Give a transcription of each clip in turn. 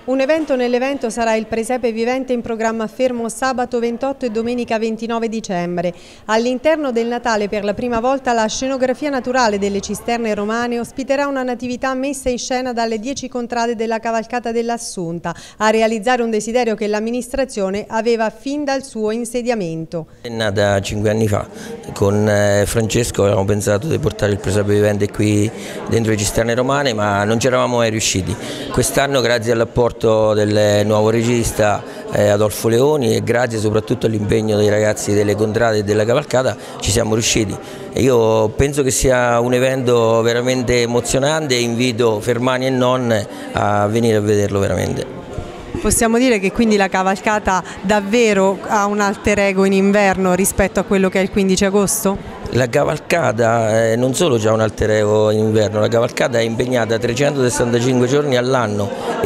Un evento nell'evento sarà il Presepe Vivente in programma fermo sabato 28 e domenica 29 dicembre. All'interno del Natale per la prima volta la scenografia naturale delle cisterne romane ospiterà una natività messa in scena dalle 10 contrade della cavalcata dell'Assunta, a realizzare un desiderio che l'amministrazione aveva fin dal suo insediamento. È nata 5 anni fa, con Francesco avevamo pensato di portare il Presepe Vivente qui dentro le cisterne romane, ma non ci eravamo mai riusciti. Quest'anno, grazie all'apporto del nuovo regista Adolfo Leoni e grazie soprattutto all'impegno dei ragazzi delle contrade e della cavalcata, ci siamo riusciti. Io penso che sia un evento veramente emozionante e invito fermani e non a venire a vederlo veramente. Possiamo dire che quindi la cavalcata davvero ha un alter ego in inverno rispetto a quello che è il 15 agosto? La cavalcata non solo ha un alter ego in inverno, la cavalcata è impegnata 365 giorni all'anno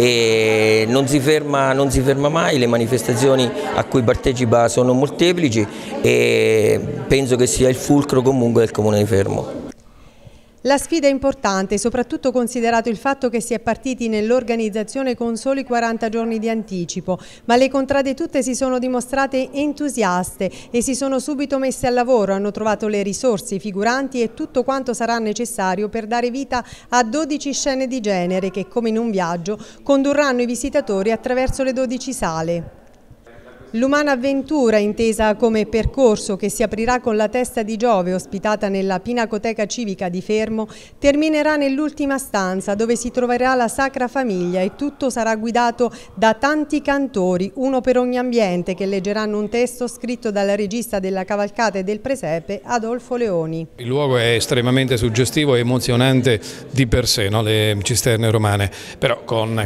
e non si ferma mai, le manifestazioni a cui partecipa sono molteplici e penso che sia il fulcro comunque del Comune di Fermo. La sfida è importante, soprattutto considerato il fatto che si è partiti nell'organizzazione con soli 40 giorni di anticipo, ma le contrade tutte si sono dimostrate entusiaste e si sono subito messe al lavoro, hanno trovato le risorse, i figuranti e tutto quanto sarà necessario per dare vita a 12 scene di genere che, come in un viaggio, condurranno i visitatori attraverso le 12 sale. L'umana avventura, intesa come percorso che si aprirà con la testa di Giove ospitata nella Pinacoteca Civica di Fermo, terminerà nell'ultima stanza dove si troverà la Sacra Famiglia e tutto sarà guidato da tanti cantori, uno per ogni ambiente, che leggeranno un testo scritto dal regista della cavalcata e del Presepe, Adolfo Leoni. Il luogo è estremamente suggestivo e emozionante di per sé, no? Le cisterne romane, però con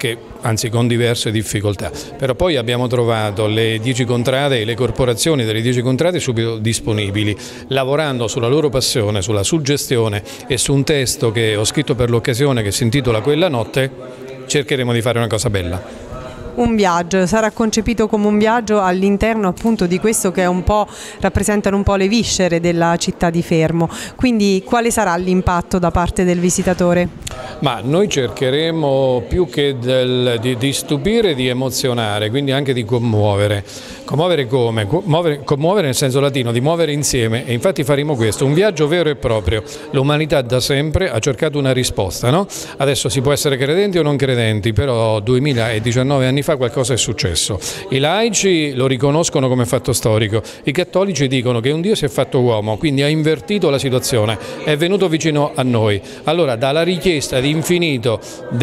diverse difficoltà. Però poi abbiamo trovato le 10 contrade e le corporazioni delle 10 contrade subito disponibili, lavorando sulla loro passione, sulla suggestione e su un testo che ho scritto per l'occasione che si intitola Quella notte, cercheremo di fare una cosa bella. Un viaggio, sarà concepito come un viaggio all'interno appunto di questo che è rappresentano un po' le viscere della città di Fermo, quindi quale sarà l'impatto da parte del visitatore? Ma noi cercheremo più che di stupire, di emozionare, quindi anche di commuovere. Commuovere come? Commuovere nel senso latino, di muovere insieme, e infatti faremo questo, un viaggio vero e proprio. L'umanità da sempre ha cercato una risposta, no? Adesso si può essere credenti o non credenti, però 2019 anni fa qualcosa è successo. I laici lo riconoscono come fatto storico, i cattolici dicono che un Dio si è fatto uomo, quindi ha invertito la situazione, è venuto vicino a noi. Allora dalla richiesta di infinito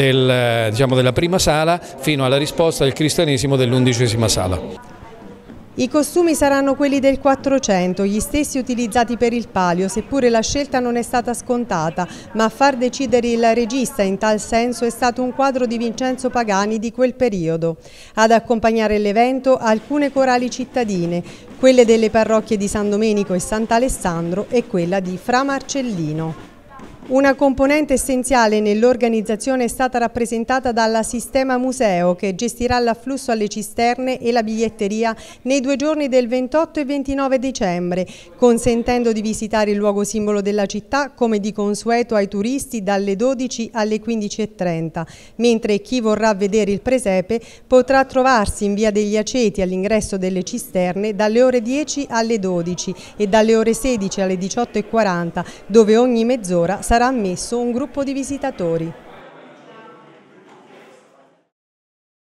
della prima sala fino alla risposta del cristianesimo dell'11ª sala. I costumi saranno quelli del 400, gli stessi utilizzati per il Palio, seppure la scelta non è stata scontata, ma a far decidere il regista in tal senso è stato un quadro di Vincenzo Pagani di quel periodo. Ad accompagnare l'evento alcune corali cittadine, quelle delle parrocchie di San Domenico e Sant'Alessandro e quella di Fra Marcellino. Una componente essenziale nell'organizzazione è stata rappresentata dalla Sistema Museo, che gestirà l'afflusso alle cisterne e la biglietteria nei 2 giorni del 28 e 29 dicembre, consentendo di visitare il luogo simbolo della città come di consueto ai turisti dalle 12 alle 15:30, mentre chi vorrà vedere il Presepe potrà trovarsi in via degli Aceti all'ingresso delle cisterne dalle ore 10 alle 12 e dalle ore 16 alle 18:40, dove ogni mezz'ora sarà ammesso un gruppo di visitatori.